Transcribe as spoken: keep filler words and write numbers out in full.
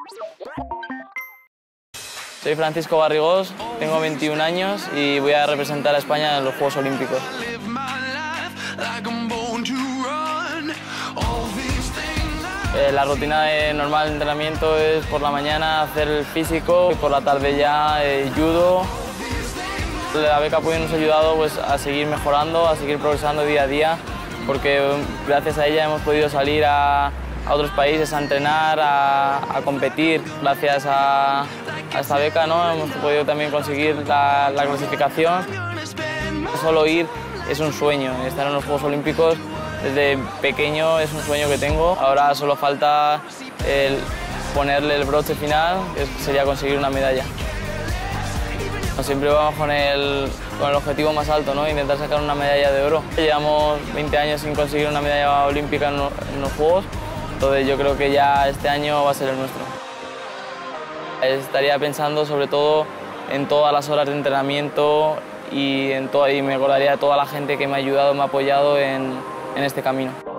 Soy Francisco Garrigós, tengo veintiún años y voy a representar a España en los Juegos Olímpicos. Eh, la rutina de normal de entrenamiento es por la mañana hacer el físico y por la tarde ya eh, judo. La beca Apoyo nos ha ayudado pues, a seguir mejorando, a seguir progresando día a día, porque gracias a ella hemos podido salir a, a otros países a entrenar, a, a competir. Gracias a, a esta beca, ¿no? Hemos podido también conseguir la, la clasificación. Solo ir es un sueño, estar en los Juegos Olímpicos desde pequeño es un sueño que tengo. Ahora solo falta el ponerle el broche final, que sería conseguir una medalla. Siempre vamos con el, con el objetivo más alto, ¿no? Intentar sacar una medalla de oro. Llevamos veinte años sin conseguir una medalla olímpica en, en los Juegos, entonces yo creo que ya este año va a ser el nuestro. Estaría pensando sobre todo en todas las horas de entrenamiento y, en todo, y me acordaría de toda la gente que me ha ayudado, me ha apoyado en, en este camino.